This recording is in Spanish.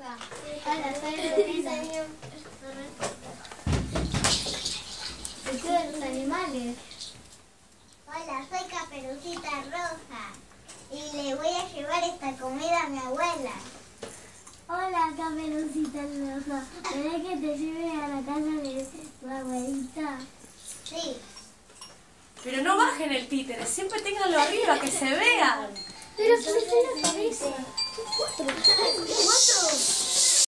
Roja. Hola, soy Lupita. ¿De qué de los animales? Hola, soy Caperucita Roja y le voy a llevar esta comida a mi abuela. Hola, Caperucita Roja. ¿Querés que te lleve a la casa de tu abuelita? Sí. Pero no bajen el títere, siempre ténganlo arriba, que se vean. Pero se le fue la cabeza. ¿Cuánto?